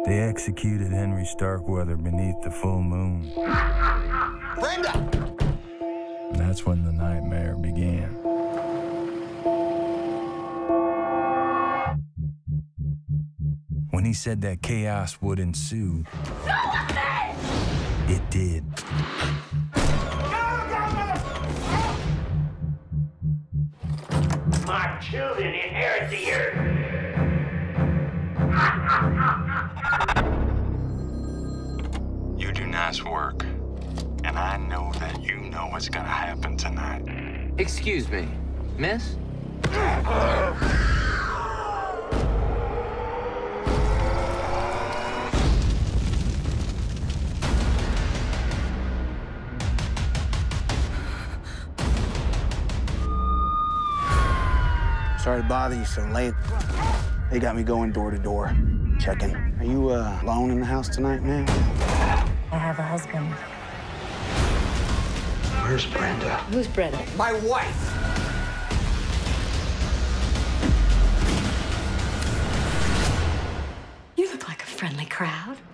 They executed Henry Starkweather beneath the full moon. Brenda! And that's when the nightmare began. When he said that chaos would ensue, it did. My children inherit the earth. You do nice work, and I know that you know what's gonna happen tonight. Excuse me, miss? Sorry to bother you so late. They got me going door to door, checking. Are you alone in the house tonight, man? I have a husband. Where's Brenda? Who's Brenda? My wife! You look like a friendly crowd.